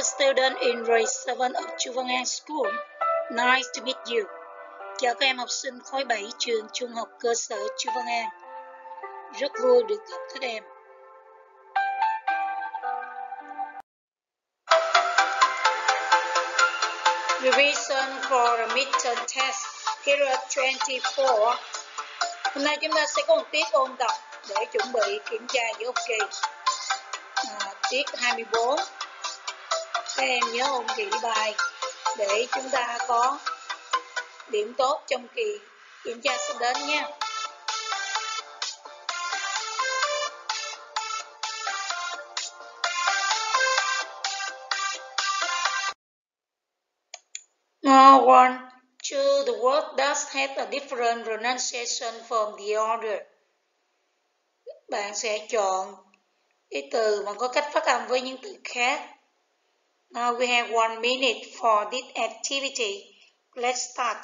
student in grade 7 of Chu Văn An School. Nice to meet you. Chào các em học sinh khối 7 trường Trung học cơ sở Chu Văn An. Rất vui được gặp các em. Revision for a midterm test, period 24. Hôm nay chúng ta sẽ có một tiết ôn tập để chuẩn bị kiểm tra giữa học kỳ. Tiết 24. Các em nhớ ôn kỹ bài để chúng ta có điểm tốt trong kỳ kiểm tra sắp đến nha. Number 1. Choose the word that has a different pronunciation from the other. Bạn sẽ chọn cái từ mà có cách phát âm với những từ khác. Now we have 1 minute for this activity. Let's start.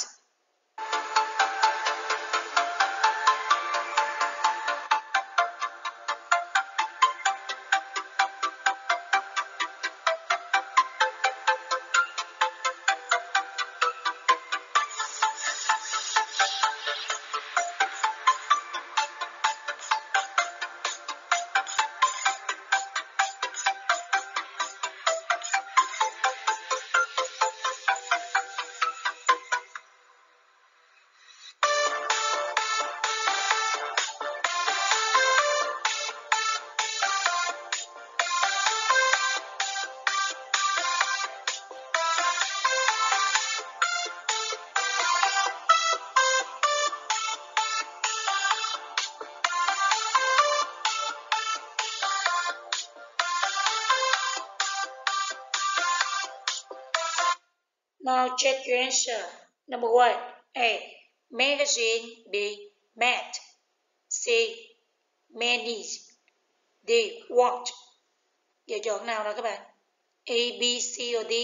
Now check your answer. Number 1. A. Magazine. B. Mat. C. Mayonnaise. D. Watch. Giờ chọn nào nào các bạn? A, B, C or D?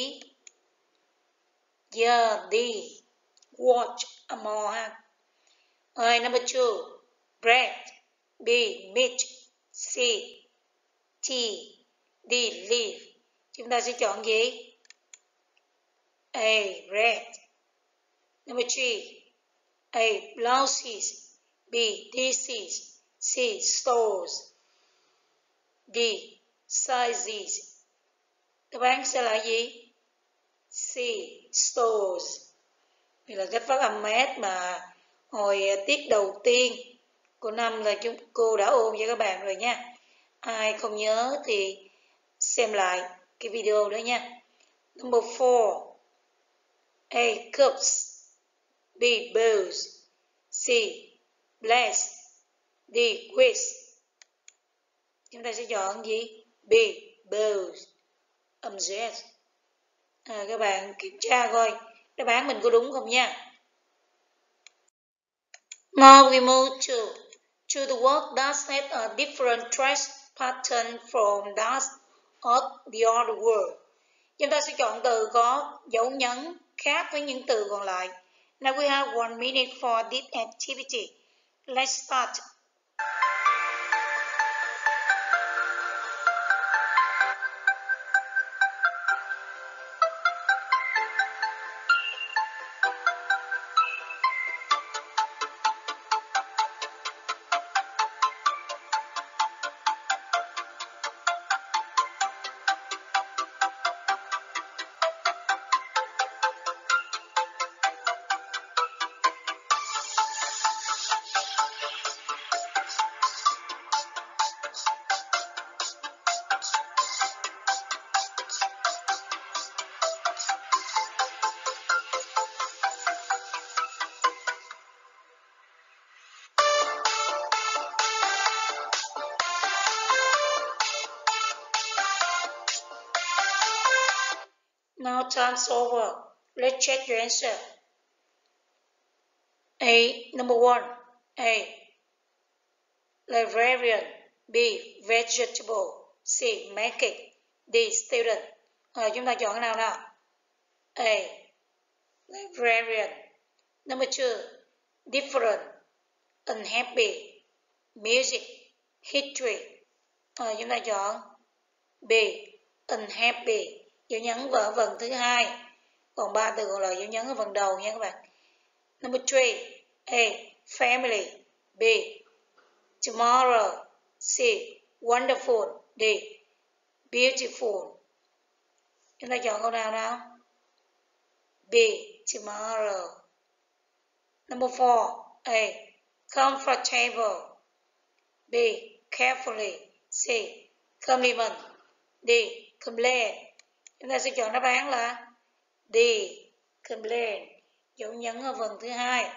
Yeah, D. Watch. More ha. Alright, number 2. Bread. B. Meat. C. Tea. D. Leaf. Chúng ta sẽ chọn gì? A. Bread. Number 3. A. Blouses. B. Dishes. C. Stores. D. Sizes. Đáp án sẽ là gì? C. Stores. Đây là cách phát âm mát mà hồi tiết đầu tiên của năm là cô đã ôn cho các bạn rồi nha. Ai không nhớ thì xem lại cái video đó nha. Number 4. A. Cups. B. Bowls. C. Glass. D. Quiz. Chúng ta sẽ chọn gì? B. Bowls. Âm Z. Các bạn kiểm tra coi đáp án mình có đúng không nha. Now we move to the word that has a different trace pattern from that of the other word. Chúng ta sẽ chọn từ có dấu nhấn khác với những từ còn lại. Now we have 1 minute for this activity. Let's start. Now time's over. Let's check your answer. A. Number 1. A. Librarian. B. Vegetable. C. Market. D. Student. Chúng ta chọn cái nào nào? A. Librarian. Number 2. Different. Unhappy. Music. History. Chúng ta chọn B. Unhappy. dấu nhấn ở phần thứ hai, còn 3 từ còn lại dấu nhấn ở phần đầu nha các bạn. Number 3, A. Family. B. Tomorrow. C. Wonderful. D. Beautiful. Chúng ta chọn câu nào nào? B. Tomorrow. Number 4, A. Comfortable. B. Carefully. C. Compliment. D. Complain. Chúng ta sẽ chọn đáp án là D. Complain. Dấu nhấn ở phần thứ hai.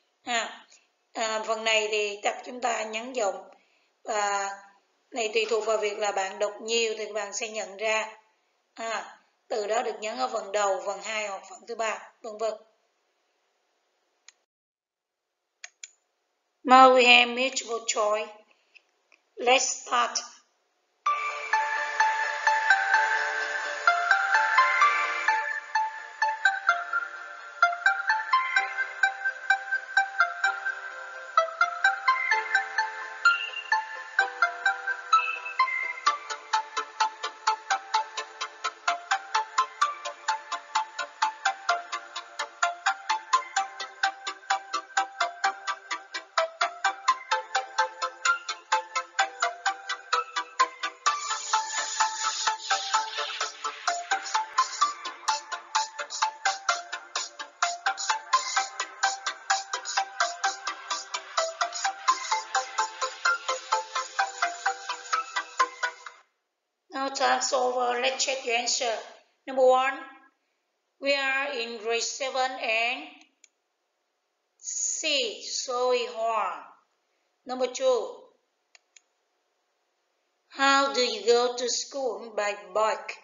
Phần này thì tập chúng ta nhấn giọng, và này tùy thuộc vào việc là bạn đọc nhiều thì bạn sẽ nhận ra từ đó được nhấn ở phần đầu, phần 2 hoặc phần thứ 3, vân vân. Now we have multiple choice. Let's start. Now time's over. Let's check your answer. Number 1, we are in grade 7 and C. Zoe Horn. Number 2, how do you go to school by bike?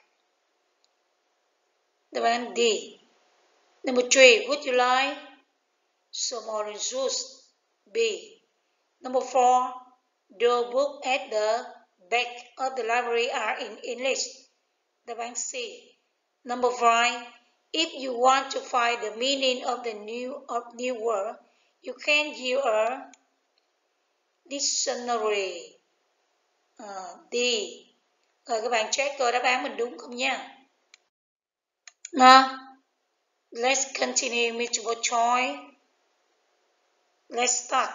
Đáp án D. Number 3, would you like some orange juice? B. Number 4, the book at the back of the library are in English. Đáp án C. Number 5, if you want to find the meaning of the new word, you can use a dictionary. D. Rồi các bạn check coi đáp án mình đúng không nha. Now, let's continue multiple choice. Let's start.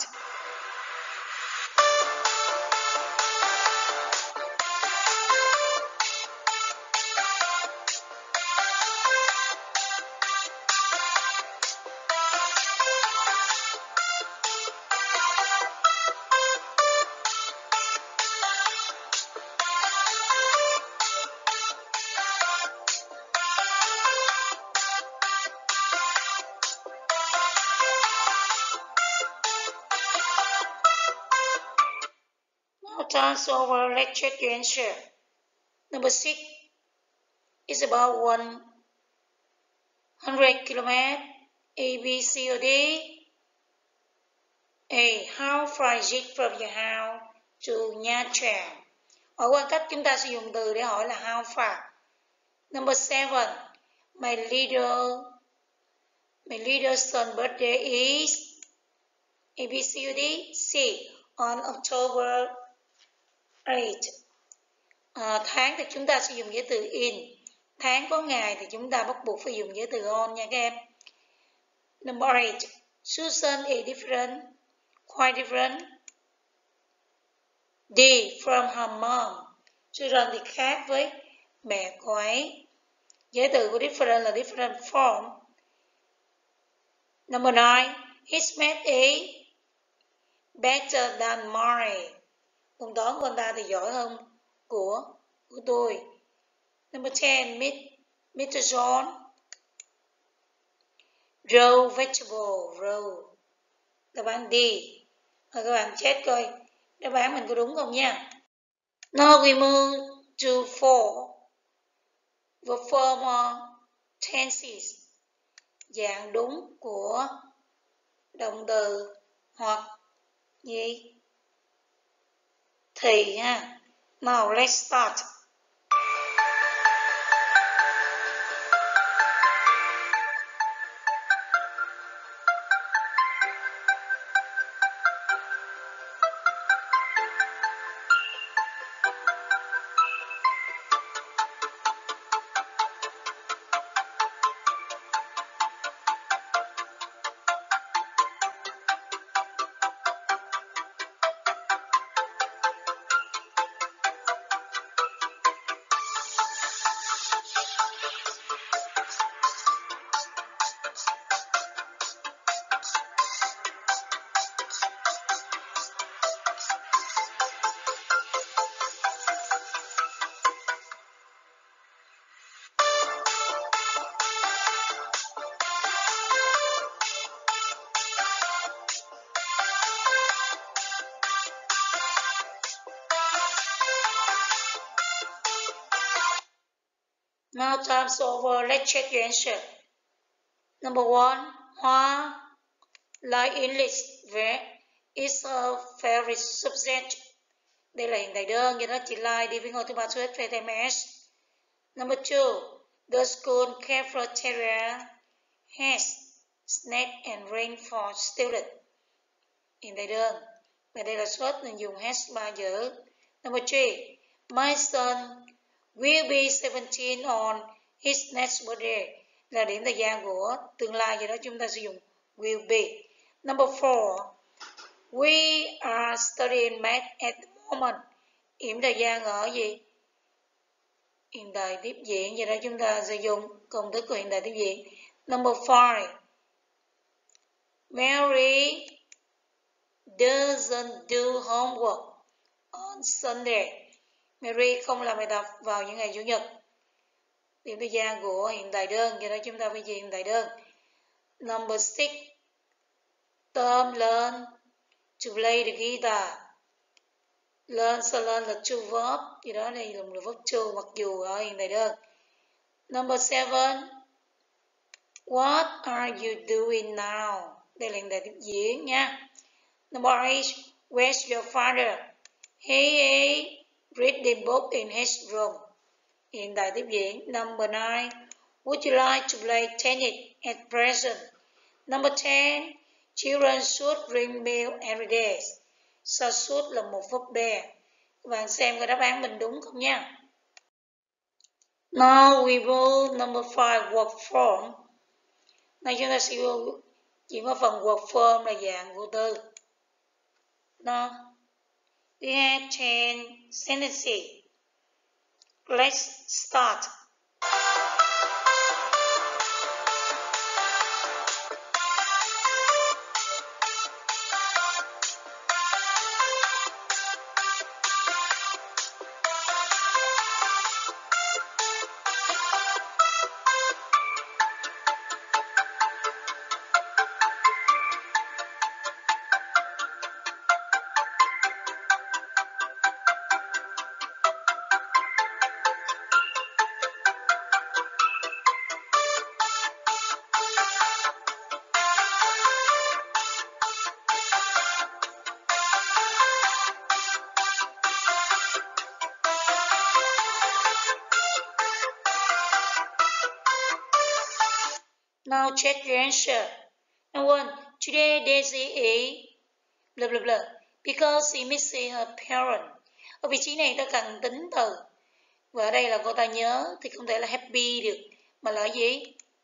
Time's over. Let's check your answer. Number 6 is about 100 km. A, B, C, or D? A. How far is it from your house to Nha Trang? Ở quan cách chúng ta sử dụng từ để hỏi là how far. Number 7, my little son's birthday is A, B, C, or D? C. On October 8. Tháng thì chúng ta sử dụng giới từ in. Tháng có ngày thì chúng ta bắt buộc phải dùng giới từ on nha các em. Number 8, Susan is different, quite different. D. From her mom. Susan thì khác với mẹ cô ấy. Giới từ của different là different from. Number 9, his math is better than mine. Môn toán của anh ta thì giỏi hơn của tôi. Number 10, Mr. John grow vegetable. Grow. Đáp án D. Rồi các bạn check coi đáp án mình có đúng không nha. Now we move to 4, the former tenses. Dạng đúng của động từ hoặc gì? Thì ha. Now let's start. Now time's over. Let's check your answer. Number 1. Hoa, like English, is a favorite subject. Đây là hiện tại đơn, do đó chị like đi với ngôi thứ ba số ít về thêm S. Number 2. The school cafeteria has snack and rain for students. Hiện tại đơn. Và đây là số ít nên dùng has 3 chữ. Number 3. My son will be 17 on his next birthday. Là điểm thời gian của tương lai, do đó chúng ta sử dụng will be. Number 4. We are studying math at the moment. Điểm thời gian ở gì? Hiện tại tiếp diễn, do đó chúng ta sử dụng công thức của hiện tại tiếp diễn. Number 5. Mary doesn't do homework on Sunday. Mary không làm bài tập vào những ngày Chủ nhật. Điểm thời gian của hiện tại đơn, do đó chúng ta phải dùng hiện tại đơn. Number 6. Tom learn to play the guitar. Learn là to verb, do đó đây dùng là verb to mặc dù ở hiện tại đơn. Number 7. What are you doing now? Đây là hiện tại tiếp diễn nha. Number 8. Where's your father? He is reading book in his room. Hiện tại tiếp diễn. Number 9. Would you like to play tennis at present? Number 10. Children should drink milk every day. So should là một verb be. Các bạn xem coi đáp án mình đúng không nha. Now we will number 5, work form. Này chúng ta sẽ chuyển vào phần work form là dạng vô từ. Now we have 10 sentences. Let's start. Now check your answer. Number 1. Today Daisy is blah blah blah because she misses her parent. Ở vị trí này ta cần tính từ. Và ở đây là cô ta nhớ thì không thể là happy được, mà là gì?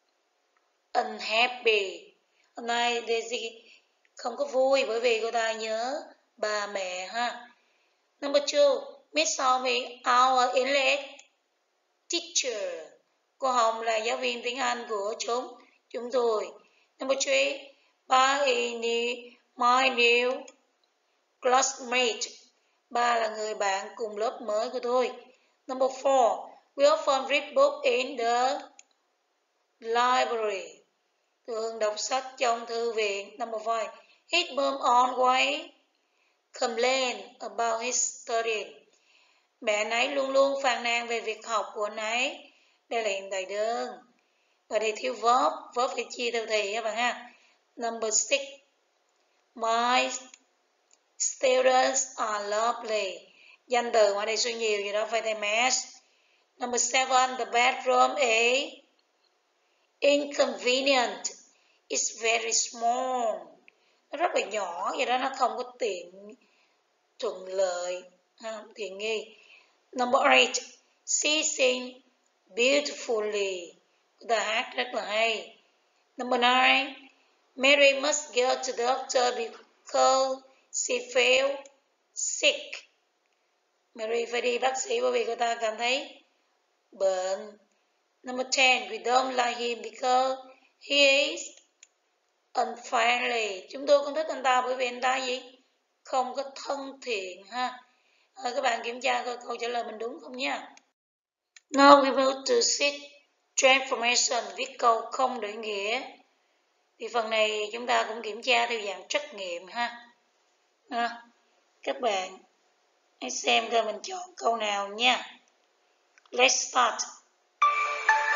Unhappy. Hôm nay Daisy không có vui bởi vì cô ta nhớ bà mẹ ha. Number 2. Miss Hồng is our English teacher. Cô Hồng là giáo viên tiếng Anh của chúng tôi. Number 3. Ba is my new classmate. Ba là người bạn cùng lớp mới của tôi. Number 4. We often read books in the library. Thường đọc sách trong thư viện. Number 5. His mom always complain about his studying. Mẹ anh ấy luôn luôn phàn nàn về việc học của anh ấy. Đây là hiện tại đơn. Và đây thiếu verb. Verb phải chia theo thì các bạn ha. Number 6. My students are lovely. Danh từ ngoài đây số nhiều, gì đó phải thêm s. Number 7. The bedroom is inconvenient. It's very small. Nó rất là nhỏ, vậy đó nó không có thuận lợi, tiện nghi. Number 8. She sings beautifully. Cô ta hát rất là hay. Number 9. Mary must go to the doctor because she feels sick. Mary phải đi bác sĩ bởi vì cô ta cảm thấy bệnh. Number 10. We don't like him because he is unfriendly. Chúng tôi không thích anh ta bởi vì anh ta gì? Không có thân thiện ha. Các bạn kiểm tra coi câu trả lời mình đúng không nha. Now we move to sheet transformation, viết câu không đổi nghĩa. Thì phần này chúng ta cũng kiểm tra theo dạng trắc nghiệm ha. Các bạn hãy xem coi mình chọn câu nào nha. Let's start.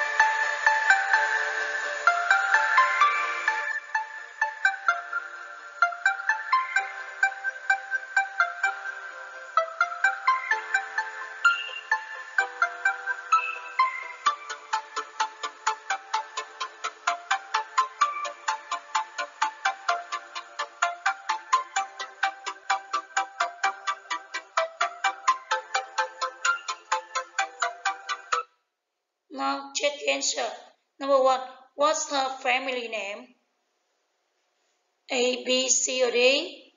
Now check your answer. Number 1. What's her family name? A, B, C or D?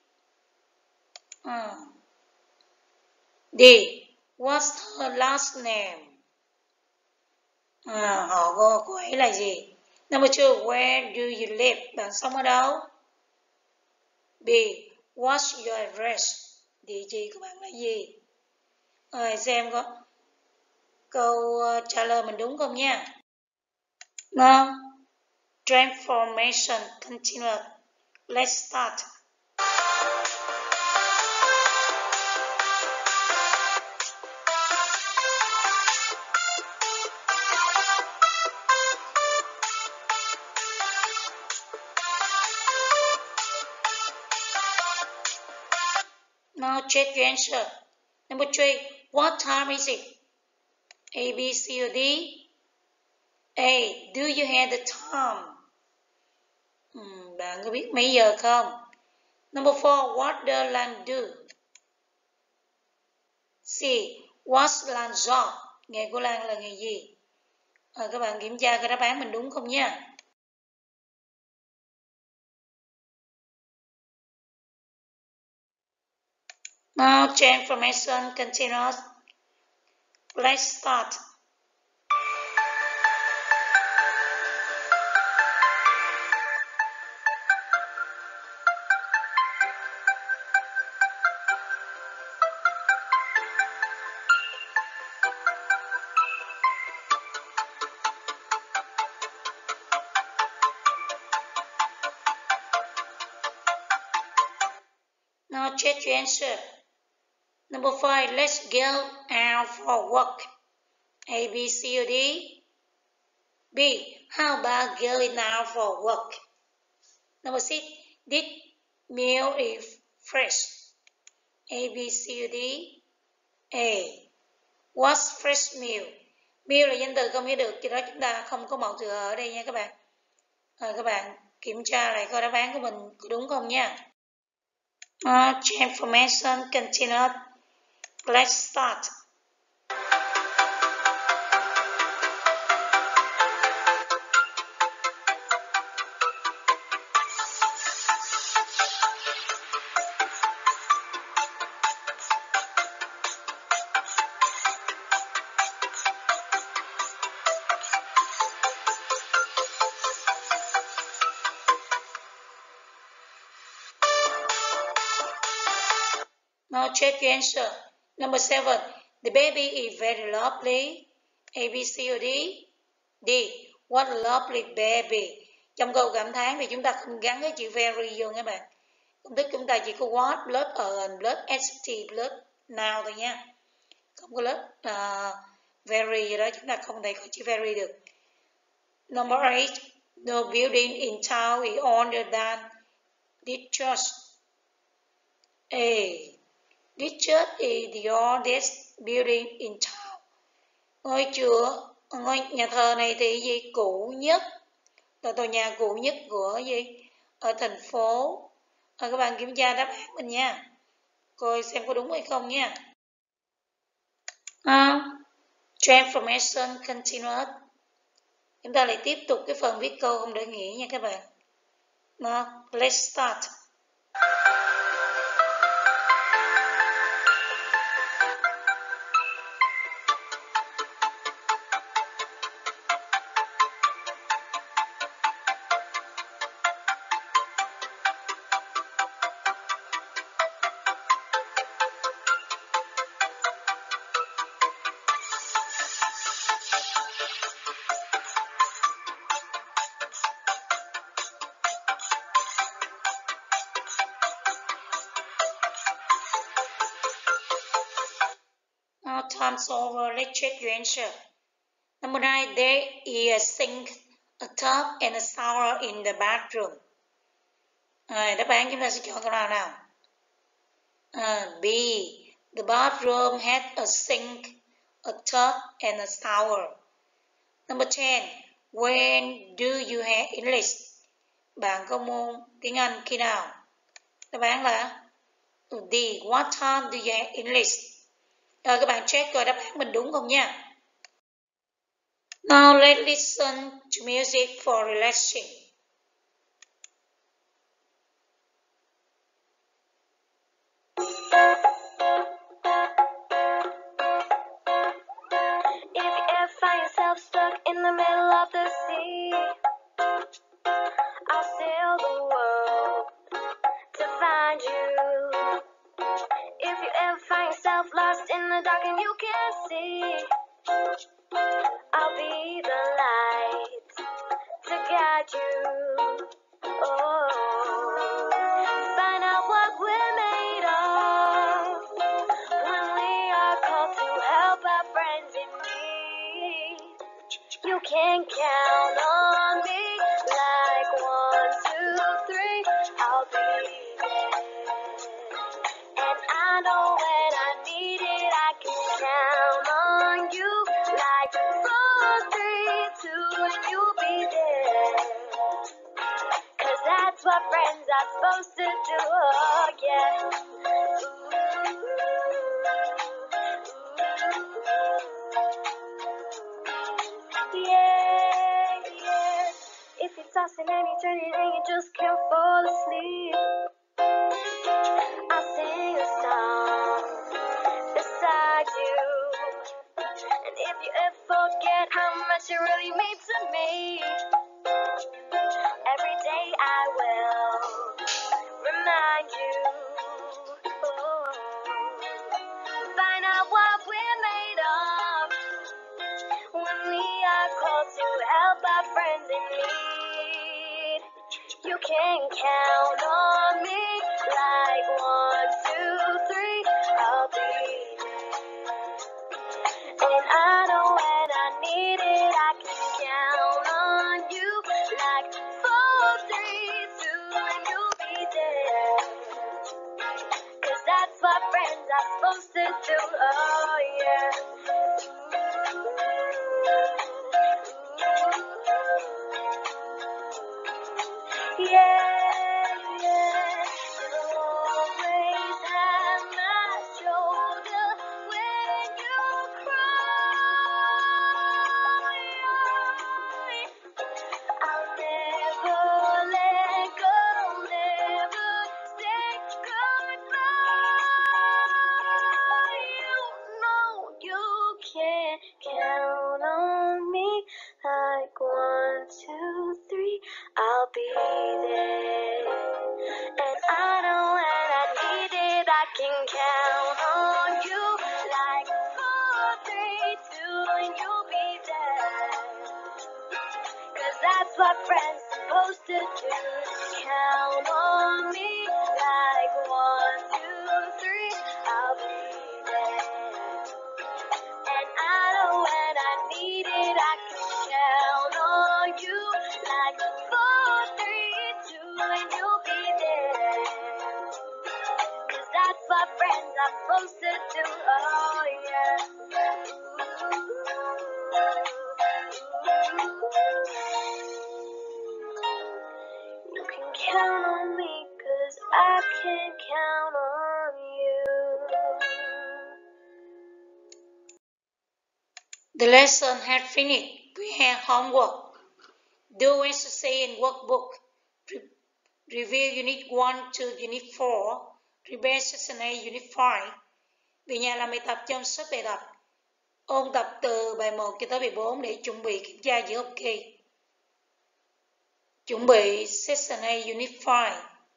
D. What's her last name? Họ cô ấy là gì? Number 2. Where do you live? Bạn sống ở đâu? B. What's your address? Địa chỉ của bạn là gì? Rồi xem có câu trả lời mình đúng không nha. Now, transformation continued. Let's start. Now check your answer. Number 3. What time is it? A, B, C or D? A. Do you have the time? Bạn có biết mấy giờ không? Number 4. What does Lan do? C. What's Lan's job? Nghề của Lan là nghề gì? Các bạn kiểm tra cái đáp án mình đúng không nha? Now transformation continues. Let's start. Now check your answer. Number 5. Let's go out for walk. A, B, C or D? B. How about going out for walk? Number 6. This meal is fresh. A, B, C or D? A. What's fresh meal? Meal là danh từ không nghĩa được, cho đó chúng ta không có mẫu từ ở đây nha các bạn. Các bạn kiểm tra lại coi đáp án của mình có đúng không nha. Transformation continued. Let's start. Now check your answer. Number 7. The baby is very lovely. A, B, C or D? D. What a lovely baby. Trong câu cảm thán thì chúng ta không gắn cái chữ very vô nha bạn. Công thức chúng ta chỉ có what plus an plus st plus now thôi nha. Không có plus very gì đó, chúng ta không thể có chữ very được. Number 8. No building in town is older than this church. A. This church is the oldest building in town. Ngôi nhà thờ này thì gì? Cũ nhất. Là tòa nhà cũ nhất của gì? Ở thành phố. Các bạn kiểm tra đáp án mình nha. Coi xem có đúng hay không nha. Transformation continued. Chúng ta lại tiếp tục cái phần viết câu không để nghĩa nha các bạn. Now, let's start. Now time's over. Let's check your answer. Number 9. There is a sink, a tub and a shower in the bathroom. Đáp án chúng ta sẽ chọn câu nào nào? B. The bathroom has a sink, a tub and a shower. Number 10. When do you have English? Bạn có môn tiếng Anh khi nào? Đáp án là D. What time do you have English? Các bạn check coi đáp án mình đúng không nha. Now let's listen to music for relaxing. If you ever find yourself stuck in the middle of the sea, I'll sail the world to find you. If you ever find yourself lost in the dark and you can't see, I'll be the light to guide you. Oh, find out what we're made of when we are called to help our friends in need. You can count on me like 1, 2, 3, I'll be there. And I know when I need it, I can count on you like 4, 3, 2, and you'll be there. 'Cause that's what friends are supposed to do, oh yeah. Yeah, yeah. If you're tossing and you're turning and you just can't fall asleep, I'll sing a song beside you. And if you ever forget how much you really mean to me, every day I will remind you. Oh, find out what we're made of when we are called to help our friends in need. You can count on me like 1, 2, 3, I'll be there. And I know when I need it, I can count on you like 4, 3, 2, and you'll be there. 'Cause that's what friends are supposed to do, oh yeah. Yeah, yeah, you'll always have my shoulder when you cry. I'll never let go, never say goodbye. You know you can count on me like 1, 2, 3. I'll be there. And I know when I need it, I can count on you like 4, 3, 2, and you'll be there. 'Cause that's what friends supposed to do. Count on me like 1, 2, 3, I'll be there. And I know when I need it, I can count on you like 4, 3, 2, and you'll be there. 'Cause that's what friends are supposed to do, oh yeah. You can count on me 'cause I can count on you. The lesson had finished. We have homework. Do as you say in workbook. Review Unit 1 to Unit 4. Prepare Section A Unit 5. Về nhà làm bài tập trong sách bài tập. Ôn tập từ bài 1 cho tới bài 4 để chuẩn bị kiểm tra giữa học kỳ. Chuẩn bị Section A Unit 5.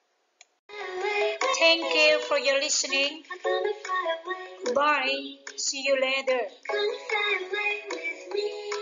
Thank you for your listening. Goodbye. See you later.